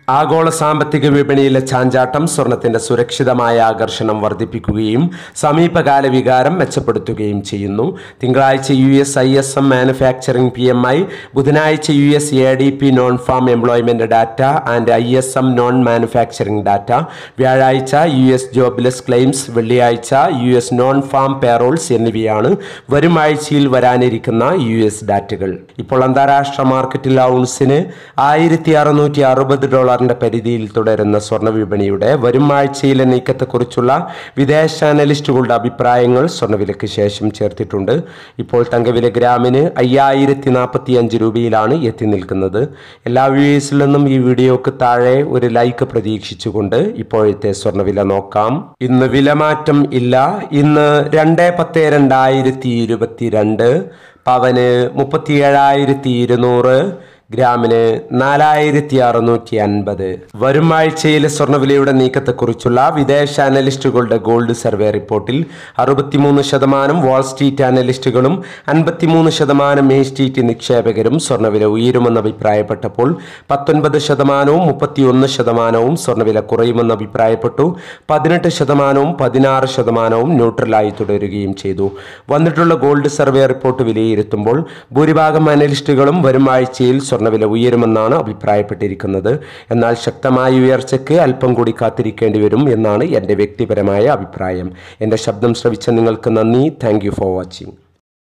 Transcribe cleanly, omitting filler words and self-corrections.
ആഗോള സാമ്പത്തിക വിപണിയിലെ ചാഞ്ചാട്ടം സ്വർണത്തിന്റെ സുരക്ഷിതമായ ആകർഷണം വർദ്ധിപ്പിക്കുകയും സമീപകാല വികാരം മെച്ചപ്പെടുത്തുകയും ചെയ്യുന്നു. തിങ്കളാഴ്ച US ISM മാനുഫാക്ചറിംഗ് PMI, ബുധനാഴ്ച US ADP non farm employment data and ISM non manufacturing data, വ്യാഴാഴ്ച US ജോബ്ലെസ് ക്ലെയിംസ്, വെള്ളിയാഴ്ച US നോൺ ഫാം പേറോൾസ് എന്നിവയാണ് വരും ആഴ്ചയിൽ വരാനിരിക്കുന്ന US ഡാറ്റകൾ. ഇപ്പോൾ അന്താരാഷ്ട്ര മാർക്കറ്റിൽ ഔൺസിന് $1660 പരിധിയിൽ തുടരുന്ന സ്വർണ്ണ വിപണിയുടെ വരും ആഴ്ചയിലെ നീക്കത്തെക്കുറിച്ചുള്ള വിദേശ അനലിസ്റ്റുകളുടെ അഭിപ്രായങ്ങൾ സ്വർണ്ണവിലയ്ക്ക് ശേഷം ചേർത്തിട്ടുണ്ട്. ഇപ്പോൾ തങ്കവില ഗ്രാമിന് 5045 രൂപയിലാണ് എത്തി നിൽക്കുന്നത്. എല്ലാ വ്യൂവേഴ്സിൽ നിന്നും ഈ വീഡിയോക്ക് താഴെ ഒരു ലൈക്ക് പ്രതീക്ഷിച്ചുകൊണ്ട് ഇപ്പോഴത്തെ സ്വർണ്ണവില നോക്കാം. ഇന്ന് വിലമാറ്റം ഇല്ല. ഇന്ന് 2/10/2022, പവന് 37,200, ഗ്രാമിന് 4650. വരും ആഴ്ചയിലെ സ്വർണ്ണവിലയുടെ നീക്കത്തെക്കുറിച്ചുള്ള വിദേശ അനലിസ്റ്റുകളുടെ ഗോൾഡ് സർവേ റിപ്പോർട്ടിൽ 63% വാൾസ്ട്രീറ്റ് അനലിസ്റ്റുകളും 53% മെയിൻ സ്ട്രീറ്റ് നിക്ഷേപകരും സ്വർണ്ണവില ഉയരുമെന്ന് അഭിപ്രായപ്പെട്ടപ്പോൾ 19%, 31% സ്വർണ്ണവില കുറയുമെന്ന് അഭിപ്രായപ്പെട്ടു. 18%, 16% ന്യൂട്രലായി തുടരുകയും ചെയ്തു. വന്നിട്ടുള്ള ഗോൾഡ് സർവേ റിപ്പോർട്ട് വിലയിരുത്തുമ്പോൾ ഭൂരിഭാഗം അനലിസ്റ്റുകളും വരും ആഴ്ചയിൽ സ്വർണ്ണവില ഉയരുമെന്നാണ് അഭിപ്രായപ്പെട്ടിരിക്കുന്നത്. എന്നാൽ ശക്തമായ ഉയർച്ചയ്ക്ക് അല്പം കൂടി കാത്തിരിക്കേണ്ടി വരും എന്നാണ് എൻ്റെ വ്യക്തിപരമായ അഭിപ്രായം. എൻ്റെ ശബ്ദം ശ്രവിച്ച നിങ്ങൾക്ക് നന്ദി. Thank you for watching.